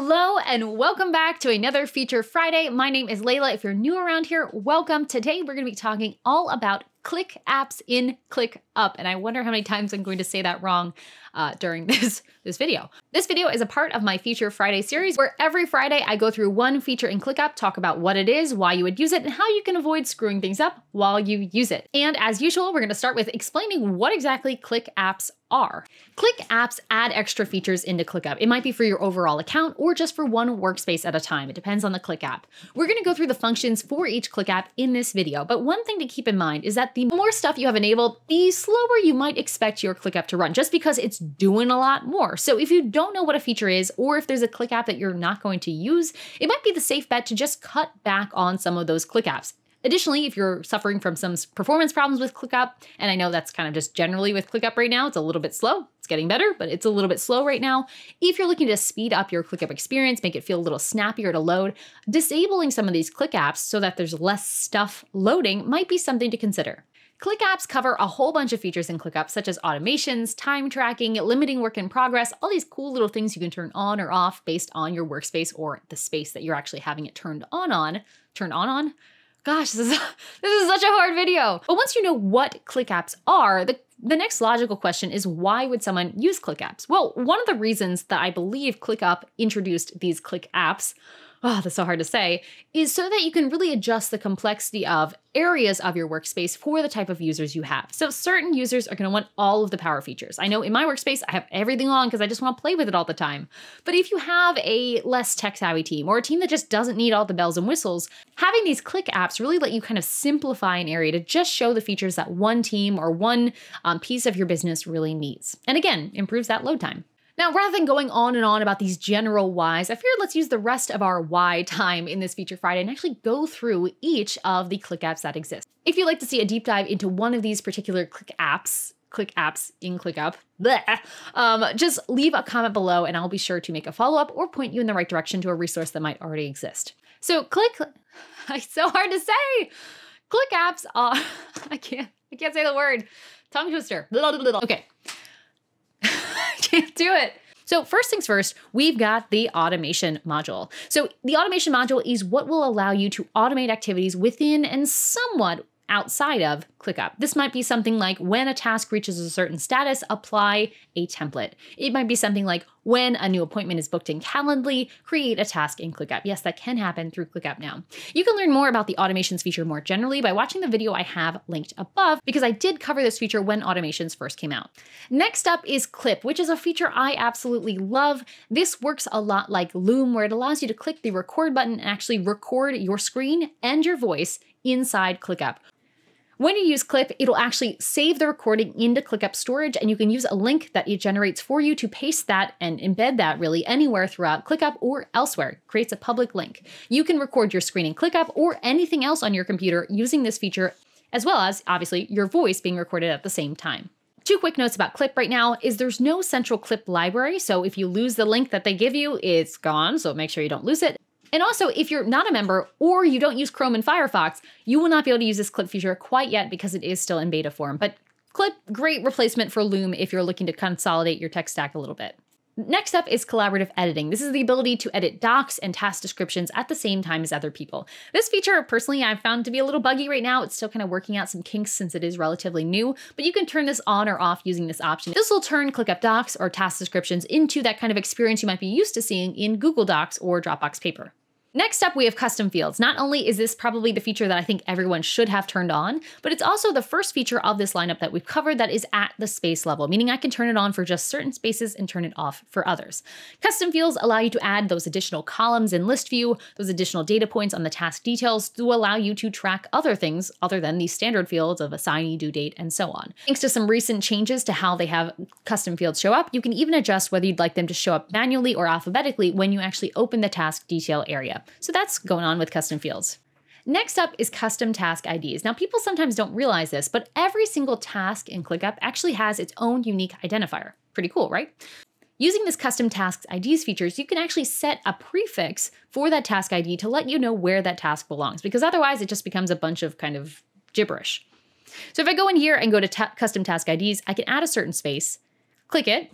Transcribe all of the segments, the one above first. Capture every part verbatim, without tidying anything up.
Hello and welcome back to another Feature Friday. My name is Layla. If you're new around here, welcome. Today we're going to be talking all about ClickApps in ClickUp, and I wonder how many times I'm going to say that wrong uh, during this, this video. This video is a part of my Feature Friday series where every Friday I go through one feature in ClickUp, talk about what it is, why you would use it, and how you can avoid screwing things up while you use it. And as usual, we're going to start with explaining what exactly ClickApps are. ClickApps add extra features into ClickUp. It might be for your overall account or just for one workspace at a time. It depends on the ClickApp. We're going to go through the functions for each ClickApp in this video, but one thing to keep in mind is that the more stuff you have enabled, the slower you might expect your ClickUp to run, just because it's doing a lot more. So if you don't know what a feature is, or if there's a ClickApp that you're not going to use, it might be the safe bet to just cut back on some of those ClickApps. Additionally, if you're suffering from some performance problems with ClickUp, and I know that's kind of just generally with ClickUp right now, it's a little bit slow. It's getting better, but it's a little bit slow right now. If you're looking to speed up your ClickUp experience, make it feel a little snappier to load, disabling some of these ClickApps so that there's less stuff loading might be something to consider. ClickApps cover a whole bunch of features in ClickUp, such as automations, time tracking, limiting work in progress, all these cool little things you can turn on or off based on your workspace or the space that you're actually having it turned on on. Turned on on? Gosh, this is, this is such a hard video. But once you know what ClickApps are, the, the next logical question is, why would someone use ClickApps? Well, one of the reasons that I believe ClickUp introduced these ClickApps, oh, that's so hard to say, is so that you can really adjust the complexity of areas of your workspace for the type of users you have. So certain users are going to want all of the power features. I know in my workspace, I have everything on because I just want to play with it all the time. But if you have a less tech-savvy team or a team that just doesn't need all the bells and whistles, having these ClickApps really let you kind of simplify an area to just show the features that one team or one um, piece of your business really needs. And again, improves that load time. Now, rather than going on and on about these general whys, I figured let's use the rest of our why time in this Feature Friday and actually go through each of the ClickApps that exist. If you'd like to see a deep dive into one of these particular ClickApps, ClickApps in ClickUp, bleh, um, just leave a comment below and I'll be sure to make a follow-up or point you in the right direction to a resource that might already exist. So click, it's so hard to say. ClickApps are, I can't, I can't say the word, tongue twister, okay. Can't do it. So first things first, we've got the automation module. So the automation module is what will allow you to automate activities within and somewhat outside of ClickUp. This might be something like when a task reaches a certain status, apply a template. It might be something like when a new appointment is booked in Calendly, create a task in ClickUp. Yes, that can happen through ClickUp now. You can learn more about the automations feature more generally by watching the video I have linked above, because I did cover this feature when automations first came out. Next up is Clip, which is a feature I absolutely love. This works a lot like Loom, where it allows you to click the record button and actually record your screen and your voice inside ClickUp. When you use Clip, it'll actually save the recording into ClickUp storage, and you can use a link that it generates for you to paste that and embed that really anywhere throughout ClickUp or elsewhere. It creates a public link. You can record your screen in ClickUp or anything else on your computer using this feature, as well as, obviously, your voice being recorded at the same time. Two quick notes about Clip right now is there's no central Clip library, so if you lose the link that they give you, it's gone, so make sure you don't lose it. And also, if you're not a member or you don't use Chrome and Firefox, you will not be able to use this Clip feature quite yet because it is still in beta form. But Clip, great replacement for Loom if you're looking to consolidate your tech stack a little bit. Next up is collaborative editing. This is the ability to edit docs and task descriptions at the same time as other people. This feature, personally, I've found to be a little buggy right now. It's still kind of working out some kinks since it is relatively new, but you can turn this on or off using this option. This will turn ClickUp docs or task descriptions into that kind of experience you might be used to seeing in Google Docs or Dropbox Paper. Next up, we have custom fields. Not only is this probably the feature that I think everyone should have turned on, but it's also the first feature of this lineup that we've covered that is at the space level, meaning I can turn it on for just certain spaces and turn it off for others. Custom fields allow you to add those additional columns in list view, those additional data points on the task details to allow you to track other things other than the standard fields of assignee, due date, and so on. Thanks to some recent changes to how they have custom fields show up, you can even adjust whether you'd like them to show up manually or alphabetically when you actually open the task detail area. So that's going on with custom fields. Next up is custom task I Ds. Now, people sometimes don't realize this, but every single task in ClickUp actually has its own unique identifier. Pretty cool, right? Using this custom task I Ds features, you can actually set a prefix for that task I D to let you know where that task belongs, because otherwise it just becomes a bunch of kind of gibberish. So if I go in here and go to ta- custom task I Ds, I can add a certain space, click it,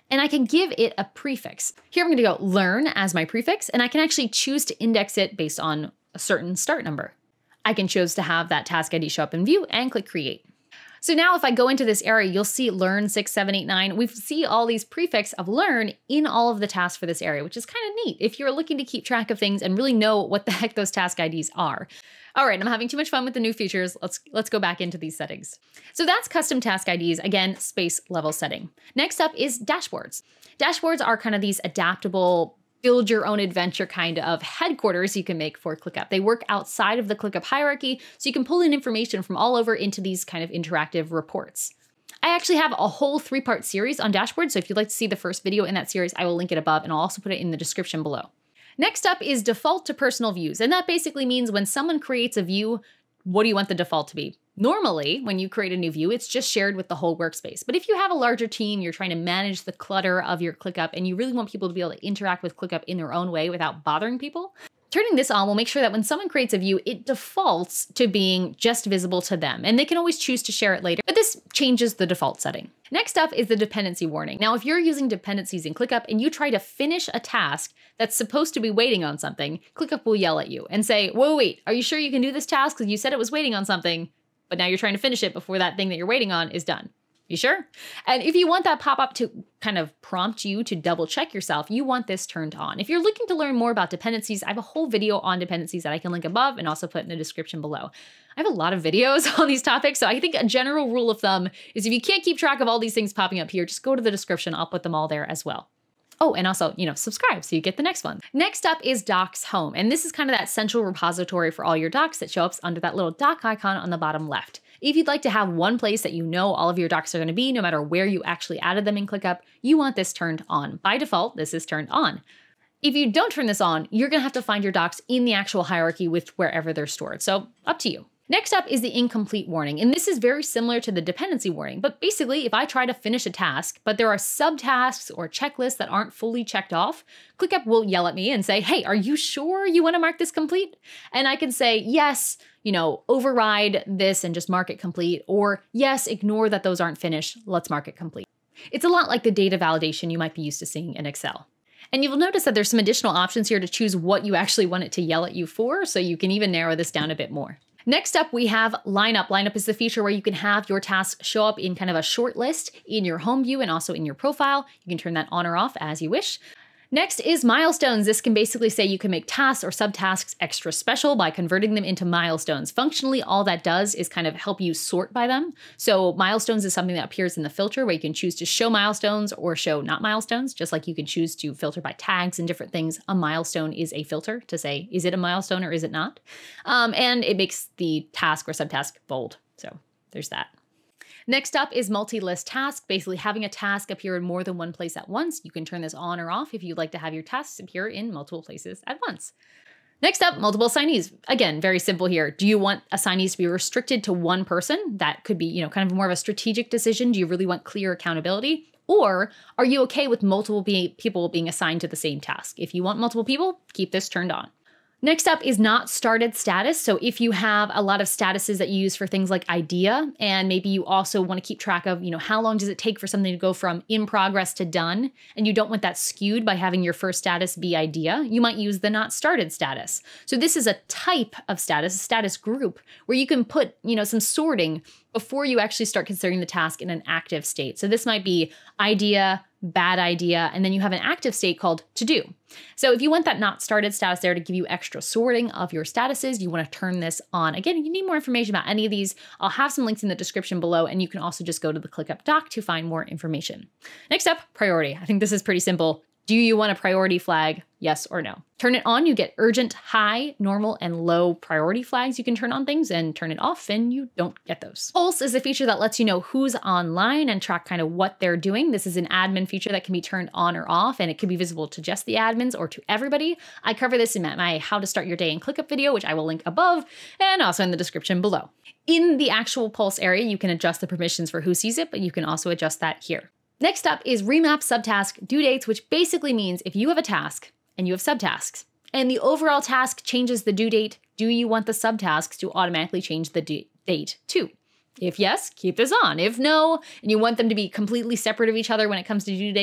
and I can give it a prefix. Here I'm gonna go learn as my prefix, and I can actually choose to index it based on a certain start number. I can choose to have that task I D show up in view and click create. So now if I go into this area, you'll see learn six, seven, eight, nine. We see all these prefix of learn in all of the tasks for this area, which is kind of neat if you're looking to keep track of things and really know what the heck those task I Ds are. All right, I'm having too much fun with the new features. Let's, let's go back into these settings. So that's custom task I Ds, again, space level setting. Next up is dashboards. Dashboards are kind of these adaptable, build your own adventure kind of headquarters you can make for ClickUp. They work outside of the ClickUp hierarchy, so you can pull in information from all over into these kind of interactive reports. I actually have a whole three-part series on dashboards, so if you'd like to see the first video in that series, I will link it above, and I'll also put it in the description below. Next up is default to personal views, and that basically means when someone creates a view, what do you want the default to be? Normally, when you create a new view, it's just shared with the whole workspace. But if you have a larger team, you're trying to manage the clutter of your ClickUp, and you really want people to be able to interact with ClickUp in their own way without bothering people, turning this on will make sure that when someone creates a view, it defaults to being just visible to them. And they can always choose to share it later, but this changes the default setting. Next up is the dependency warning. Now, if you're using dependencies in ClickUp and you try to finish a task that's supposed to be waiting on something, ClickUp will yell at you and say, whoa, wait, are you sure you can do this task? Because you said it was waiting on something, but now you're trying to finish it before that thing that you're waiting on is done. You sure? And if you want that pop-up to kind of prompt you to double check yourself, you want this turned on. If you're looking to learn more about dependencies, I have a whole video on dependencies that I can link above and also put in the description below. I have a lot of videos on these topics, so I think a general rule of thumb is if you can't keep track of all these things popping up here, just go to the description. I'll put them all there as well. Oh, and also, you know, subscribe so you get the next one. Next up is Docs Home. And this is kind of that central repository for all your docs that show up under that little doc icon on the bottom left. If you'd like to have one place that you know all of your docs are going to be, no matter where you actually added them in ClickUp, you want this turned on. By default, this is turned on. If you don't turn this on, you're going to have to find your docs in the actual hierarchy with wherever they're stored. So up to you. Next up is the incomplete warning, and this is very similar to the dependency warning, but basically if I try to finish a task, but there are subtasks or checklists that aren't fully checked off, ClickUp will yell at me and say, hey, are you sure you want to mark this complete? And I can say, yes, you know, override this and just mark it complete, or yes, ignore that those aren't finished, let's mark it complete. It's a lot like the data validation you might be used to seeing in Excel. And you'll notice that there's some additional options here to choose what you actually want it to yell at you for, so you can even narrow this down a bit more. Next up, we have Lineup. Lineup is the feature where you can have your tasks show up in kind of a short list in your home view and also in your profile. You can turn that on or off as you wish. Next is Milestones. This can basically say you can make tasks or subtasks extra special by converting them into milestones. Functionally, all that does is kind of help you sort by them. So milestones is something that appears in the filter where you can choose to show milestones or show not milestones, just like you can choose to filter by tags and different things. A milestone is a filter to say, is it a milestone or is it not? Um, and it makes the task or subtask bold. So there's that. Next up is multi-list task, basically having a task appear in more than one place at once. You can turn this on or off if you'd like to have your tasks appear in multiple places at once. Next up, multiple assignees. Again, very simple here. Do you want assignees to be restricted to one person? That could be, you know, kind of more of a strategic decision. Do you really want clear accountability? Or are you okay with multiple be- people being assigned to the same task? If you want multiple people, keep this turned on. Next up is not started status. So if you have a lot of statuses that you use for things like idea, and maybe you also want to keep track of, you know, how long does it take for something to go from in progress to done, and you don't want that skewed by having your first status be idea, you might use the not started status. So this is a type of status, a status group, where you can put, you know, some sorting before you actually start considering the task in an active state. So this might be idea, bad idea, and then you have an active state called to do. So if you want that not started status there to give you extra sorting of your statuses, you want to turn this on. Again, if you need more information about any of these, I'll have some links in the description below, and you can also just go to the ClickUp doc to find more information. Next up, priority. I think this is pretty simple. Do you want a priority flag? Yes or no? Turn it on, you get urgent, high, normal, and low priority flags. You can turn on things, and turn it off and you don't get those. Pulse is a feature that lets you know who's online and track kind of what they're doing. This is an admin feature that can be turned on or off, and it can be visible to just the admins or to everybody. I cover this in my How to Start Your Day in ClickUp video, which I will link above and also in the description below. In the actual Pulse area, you can adjust the permissions for who sees it, but you can also adjust that here. Next up is Remap Subtask Due Dates, which basically means if you have a task and you have subtasks and the overall task changes the due date, do you want the subtasks to automatically change the due date too? If yes, keep this on. If no, and you want them to be completely separate of each other when it comes to due dates,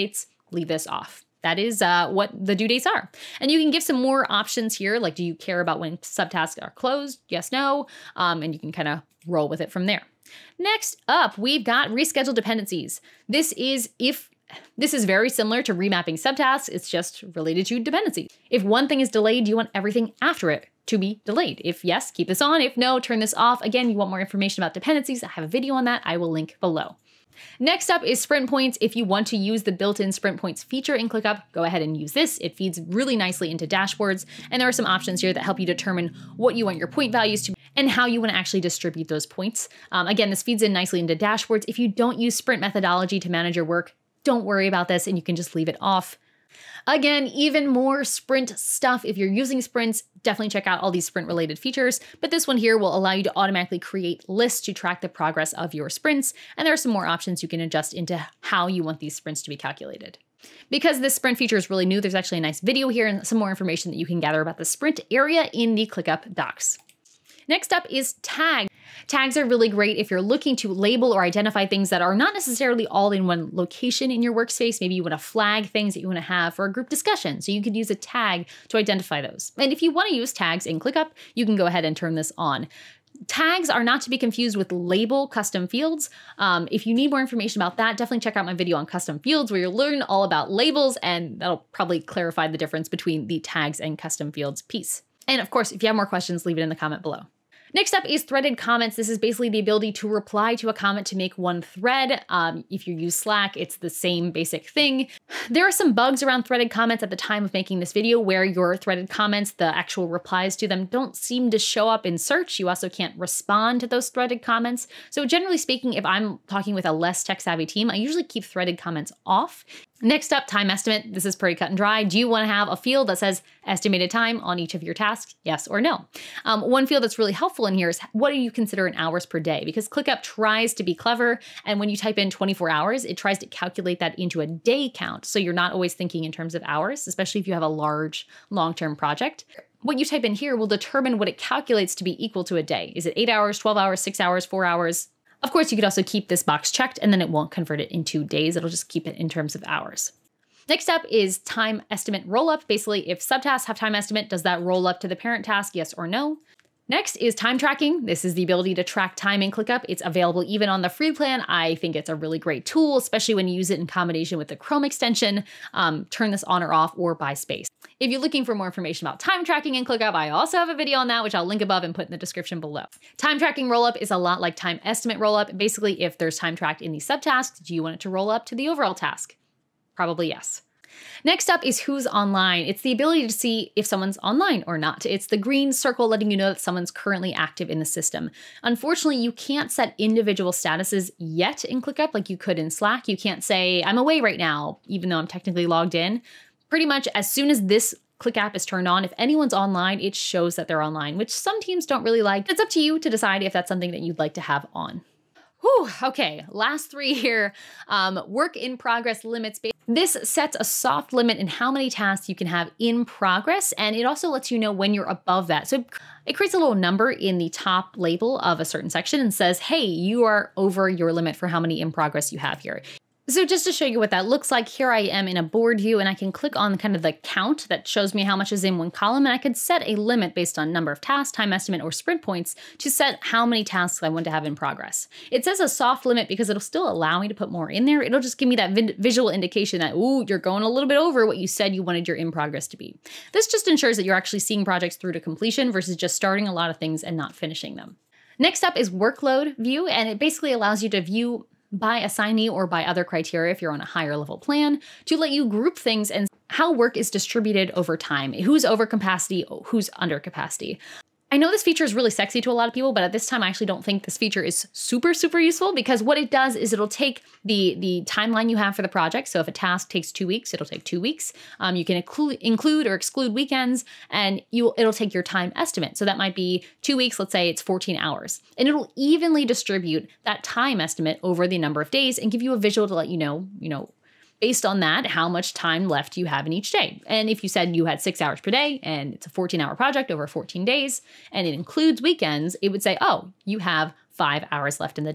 leave this off. That is uh, what the due dates are. And you can give some more options here. Like, do you care about when subtasks are closed? Yes, no. Um, and you can kind of roll with it from there. Next up, we've got Reschedule Dependencies. This is if This is very similar to remapping subtasks. It's just related to dependencies. If one thing is delayed, you want everything after it to be delayed. If yes, keep this on. If no, turn this off. Again, you want more information about dependencies, I have a video on that. I will link below. Next up is sprint points. If you want to use the built-in sprint points feature in ClickUp, go ahead and use this. It feeds really nicely into dashboards, and there are some options here that help you determine what you want your point values to be and how you want to actually distribute those points. Um, again, this feeds in nicely into dashboards. If you don't use sprint methodology to manage your work, don't worry about this and you can just leave it off. Again, even more sprint stuff. If you're using sprints, definitely check out all these sprint related features, but this one here will allow you to automatically create lists to track the progress of your sprints. And there are some more options you can adjust into how you want these sprints to be calculated. Because this sprint feature is really new, there's actually a nice video here and some more information that you can gather about the sprint area in the ClickUp docs. Next up is tags. Tags are really great if you're looking to label or identify things that are not necessarily all in one location in your workspace. Maybe you want to flag things that you want to have for a group discussion. So you could use a tag to identify those. And if you want to use tags in ClickUp, you can go ahead and turn this on. Tags are not to be confused with label custom fields. Um, if you need more information about that, definitely check out my video on custom fields where you'll learn all about labels, and that'll probably clarify the difference between the tags and custom fields piece. And of course, if you have more questions, leave it in the comment below. Next up is threaded comments. This is basically the ability to reply to a comment to make one thread. Um, if you use Slack, it's the same basic thing. There are some bugs around threaded comments at the time of making this video where your threaded comments, the actual replies to them, don't seem to show up in search. You also can't respond to those threaded comments. So generally speaking, if I'm talking with a less tech-savvy team, I usually keep threaded comments off. Next up, time estimate. This is pretty cut and dry. Do you want to have a field that says estimated time on each of your tasks? Yes or no? Um, one field that's really helpful in here is what do you consider in hours per day? Because ClickUp tries to be clever, and when you type in twenty-four hours, it tries to calculate that into a day count. So you're not always thinking in terms of hours, especially if you have a large long-term project. What you type in here will determine what it calculates to be equal to a day. Is it eight hours, twelve hours, six hours, four hours? Of course, you could also keep this box checked and then it won't convert it into days. It'll just keep it in terms of hours. Next up is time estimate rollup. Basically, if subtasks have time estimate, does that roll up to the parent task? Yes or no? Next is time tracking. This is the ability to track time in ClickUp. It's available even on the free plan. I think it's a really great tool, especially when you use it in combination with the Chrome extension. Um, turn this on or off or buy space. If you're looking for more information about time tracking in ClickUp, I also have a video on that, which I'll link above and put in the description below. Time tracking rollup is a lot like time estimate rollup. Basically, if there's time tracked in the subtasks, do you want it to roll up to the overall task? Probably yes. Next up is who's online. It's the ability to see if someone's online or not. It's the green circle letting you know that someone's currently active in the system. Unfortunately, you can't set individual statuses yet in ClickUp like you could in Slack. You can't say, I'm away right now, even though I'm technically logged in. Pretty much as soon as this ClickApp is turned on, if anyone's online, it shows that they're online, which some teams don't really like. It's up to you to decide if that's something that you'd like to have on. Whew, okay, last three here. Um, work in progress limits. This sets a soft limit in how many tasks you can have in progress, and it also lets you know when you're above that. So it creates a little number in the top label of a certain section and says, hey, you are over your limit for how many in progress you have here. So just to show you what that looks like, here I am in a board view and I can click on kind of the count that shows me how much is in one column, and I could set a limit based on number of tasks, time estimate, or sprint points to set how many tasks I want to have in progress. It says a soft limit because it'll still allow me to put more in there. It'll just give me that vi- visual indication that, ooh, you're going a little bit over what you said you wanted your in progress to be. This just ensures that you're actually seeing projects through to completion versus just starting a lot of things and not finishing them. Next up is workload view, and it basically allows you to view by assignee or by other criteria if you're on a higher level plan to let you group things and how work is distributed over time. Who's over capacity, who's under capacity. I know this feature is really sexy to a lot of people, but at this time, I actually don't think this feature is super, super useful because what it does is it'll take the, the timeline you have for the project. So if a task takes two weeks, it'll take two weeks. Um, you can include, include or exclude weekends, and you it'll take your time estimate. So that might be two weeks, let's say it's fourteen hours. And it'll evenly distribute that time estimate over the number of days and give you a visual to let you know, you know, based on that, how much time left you have in each day. And if you said you had six hours per day and it's a fourteen hour project over fourteen days, and it includes weekends, it would say, oh, you have five hours left in the day.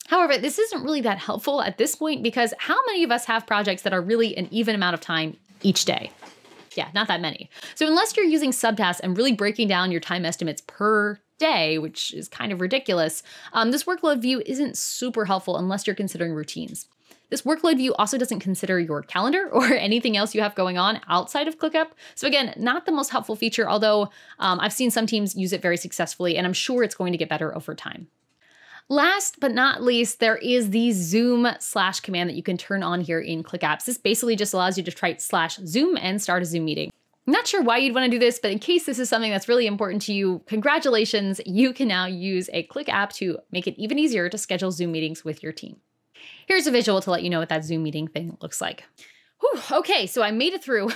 However, this isn't really that helpful at this point because how many of us have projects that are really an even amount of time each day? Yeah, not that many. So unless you're using Subtask and really breaking down your time estimates per day, which is kind of ridiculous, um, this workload view isn't super helpful unless you're considering routines. This workload view also doesn't consider your calendar or anything else you have going on outside of ClickUp. So again, not the most helpful feature, although um, I've seen some teams use it very successfully, and I'm sure it's going to get better over time. Last but not least, there is the zoom slash command that you can turn on here in ClickApps. This basically just allows you to type slash zoom and start a Zoom meeting. I'm not sure why you'd want to do this, but in case this is something that's really important to you, congratulations, you can now use a ClickApp to make it even easier to schedule Zoom meetings with your team. Here's a visual to let you know what that Zoom meeting thing looks like. Whew, okay, so I made it through.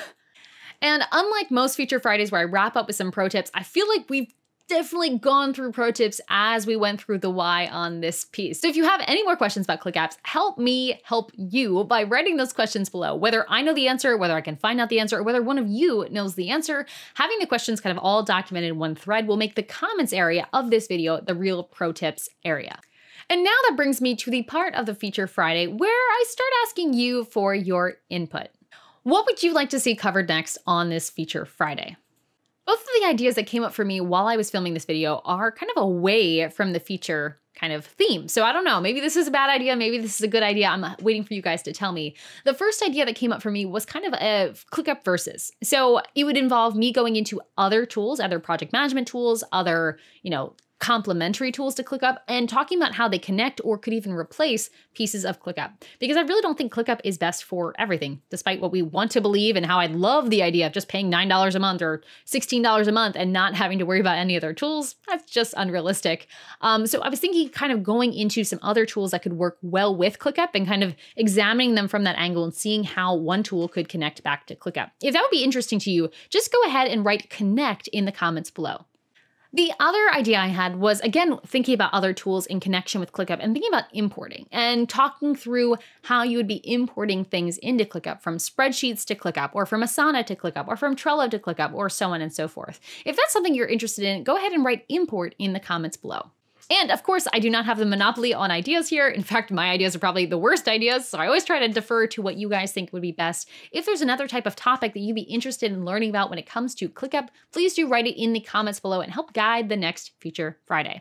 And unlike most Feature Fridays where I wrap up with some pro tips, I feel like we've definitely gone through pro tips as we went through the why on this piece. So if you have any more questions about ClickApps, help me help you by writing those questions below. Whether I know the answer, whether I can find out the answer, or whether one of you knows the answer, having the questions kind of all documented in one thread will make the comments area of this video the real pro tips area. And now that brings me to the part of the Feature Friday where I start asking you for your input. What would you like to see covered next on this Feature Friday? Both of the ideas that came up for me while I was filming this video are kind of away from the feature kind of theme. So I don't know, maybe this is a bad idea, maybe this is a good idea. I'm waiting for you guys to tell me. The first idea that came up for me was kind of a ClickUp versus. So it would involve me going into other tools, other project management tools, other, you know, complementary tools to ClickUp, and talking about how they connect or could even replace pieces of ClickUp. Because I really don't think ClickUp is best for everything, despite what we want to believe and how I love the idea of just paying nine dollars a month or sixteen dollars a month and not having to worry about any other tools. That's just unrealistic. Um, so I was thinking kind of going into some other tools that could work well with ClickUp and kind of examining them from that angle and seeing how one tool could connect back to ClickUp. If that would be interesting to you, just go ahead and write connect in the comments below. The other idea I had was, again, thinking about other tools in connection with ClickUp and thinking about importing and talking through how you would be importing things into ClickUp, from spreadsheets to ClickUp, or from Asana to ClickUp, or from Trello to ClickUp, or so on and so forth. If that's something you're interested in, go ahead and write import in the comments below. And of course, I do not have the monopoly on ideas here. In fact, my ideas are probably the worst ideas, so I always try to defer to what you guys think would be best. If there's another type of topic that you'd be interested in learning about when it comes to ClickUp, please do write it in the comments below and help guide the next Feature Friday.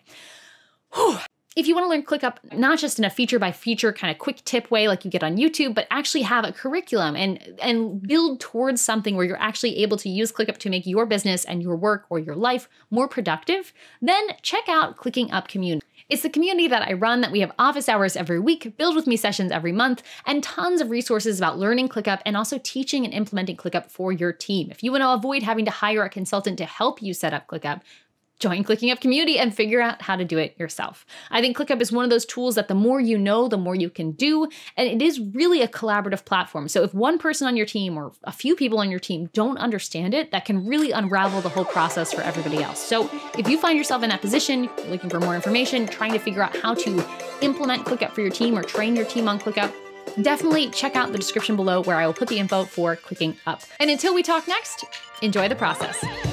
Whew. If you want to learn ClickUp, not just in a feature by feature kind of quick tip way like you get on YouTube, but actually have a curriculum and, and build towards something where you're actually able to use ClickUp to make your business and your work or your life more productive, then check out ClickUp Community. It's the community that I run, that we have office hours every week, build with me sessions every month, and tons of resources about learning ClickUp and also teaching and implementing ClickUp for your team. If you want to avoid having to hire a consultant to help you set up ClickUp, join ClickUp Community and figure out how to do it yourself. I think ClickUp is one of those tools that the more you know, the more you can do, and it is really a collaborative platform. So if one person on your team or a few people on your team don't understand it, that can really unravel the whole process for everybody else. So if you find yourself in that position, looking for more information, trying to figure out how to implement ClickUp for your team or train your team on ClickUp, definitely check out the description below where I will put the info for ClickUp. And until we talk next, enjoy the process.